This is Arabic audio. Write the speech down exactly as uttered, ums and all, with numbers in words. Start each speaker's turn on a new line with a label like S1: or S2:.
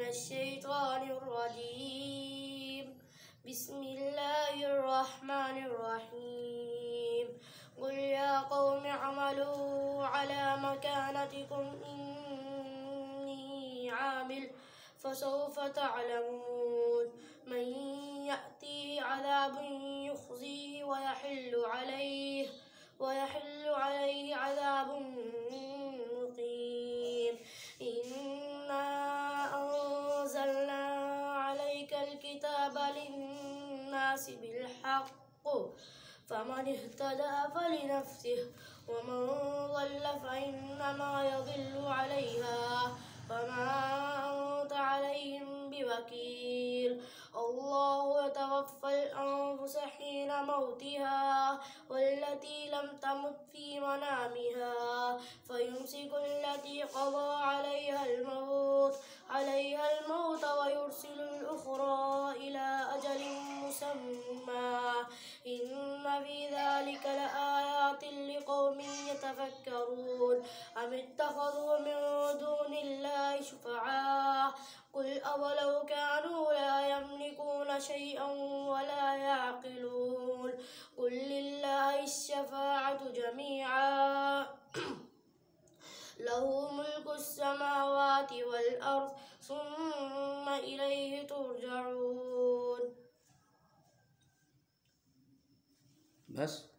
S1: الشيطان الرجيم. بسم الله الرحمن الرحيم. قل يا قوم اعملوا على مكانتكم إني عامل فسوف تعلمون من يأتيه عذاب يخزيه ويحل عليه ويحل عليه عذاب مقيم. إنا أنزلنا عليك الكتاب للناس بالحق فمن اهتدى فلنفسه ومن ضل فإنما يضل عليها وما أنت عليهم بوكيل. الله يتوفى الأنفس حين موتها والتي لم تمت في منامها فيمسك التي قضى عليها الموت عليها الموت ويرسل الأخرى إلى أجل مسمى إن في ذلك لآيات لقوم يتفكرون. أم اتخذوا من دون الله شفعاء قل أولو كانوا لا يملكون شيئا ولا يعقلون. قل لله الشفاعة جميعا له ملك السماوات والأرض ثم إليه ترجعون.
S2: بس